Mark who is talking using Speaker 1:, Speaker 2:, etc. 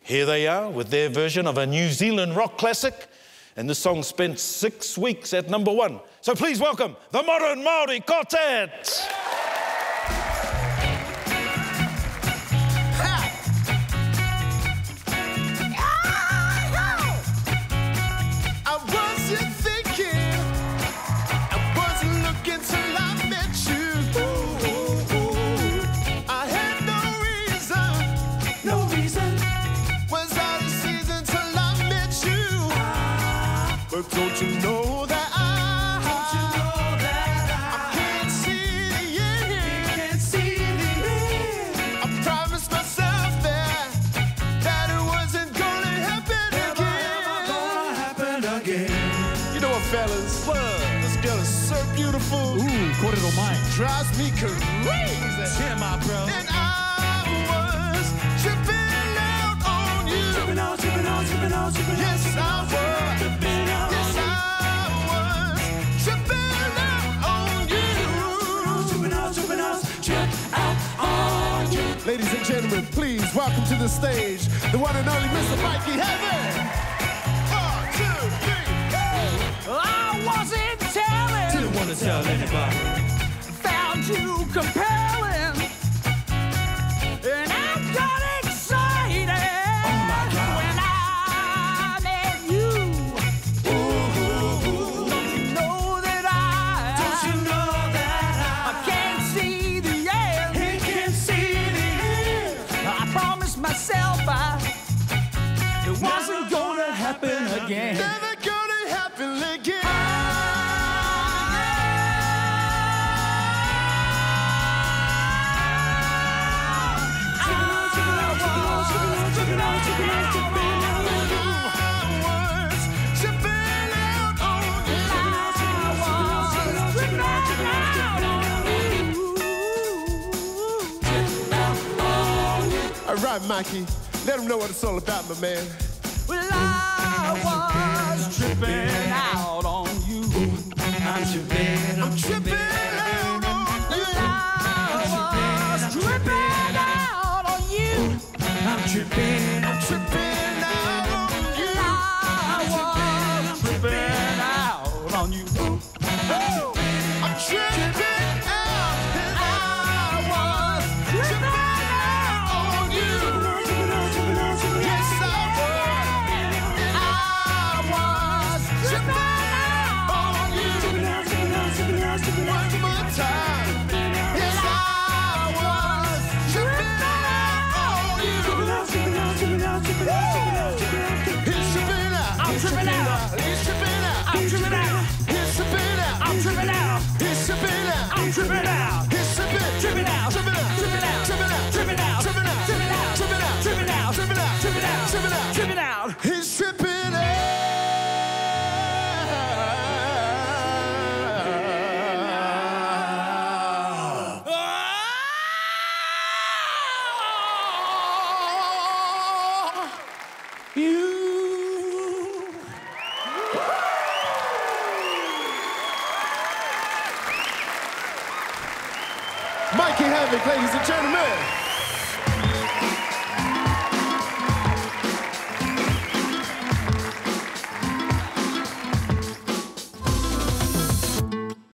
Speaker 1: Here they are with their version of a New Zealand rock classic, and this song spent 6 weeks at #1. So please welcome the Modern Maori Quartet.
Speaker 2: But don't you know that I can't see the end. I promised myself that it wasn't gonna happen again. You know what, fellas? This girl is so beautiful.
Speaker 3: Ooh, korero mai.
Speaker 2: Drives me crazy.
Speaker 3: Yeah, my bro.
Speaker 2: And I was tripping out on you.
Speaker 3: Tripping out.
Speaker 2: Yes, I was. Ladies and gentlemen, please welcome to the stage the one and only Mr. Mikey Havoc. 1, 2, 3, go!
Speaker 4: I wasn't telling.
Speaker 3: Didn't want to tell anybody.
Speaker 4: Found you compelling. And I got excited.
Speaker 3: Oh my God.
Speaker 4: When I met you. Don't you know that I can't see the end.
Speaker 3: He can't see the end.
Speaker 4: I promised myself it wasn't gonna happen again.
Speaker 2: Never gonna happen again. All right, Mikey, let them know what it's all about, my man.
Speaker 4: Well, I was tripping out on you.
Speaker 3: I'm tripping
Speaker 2: I'm tripping out on you.
Speaker 4: I was tripping out on you.
Speaker 3: I'm tripping
Speaker 2: I'm tripping out on you.
Speaker 4: I was tripping out on you.
Speaker 2: I'm tripping out. And I was tripping out on you. Yes, I was tripping out on you. One more time. Yes, I was tripping out on you. He's tripping out.
Speaker 4: I'm tripping out.
Speaker 2: He's tripping out.
Speaker 4: I'm tripping out.
Speaker 2: He's tripping out.
Speaker 4: I'm tripping out.
Speaker 2: He's tripping out.
Speaker 4: I'm tripping out.
Speaker 2: He's tripping out.
Speaker 4: Tripping out.
Speaker 2: Tripping out.
Speaker 4: Tripping out.
Speaker 2: Tripping out.
Speaker 4: Tripping out.
Speaker 2: Tripping out.
Speaker 4: Tripping out.
Speaker 2: Tripping out.
Speaker 4: Tripping out.
Speaker 2: Tripping out.
Speaker 4: Tripping out.
Speaker 2: Tripping out.
Speaker 4: Tripping out.
Speaker 2: He's tripping out. Mikey Havoc, ladies and gentlemen.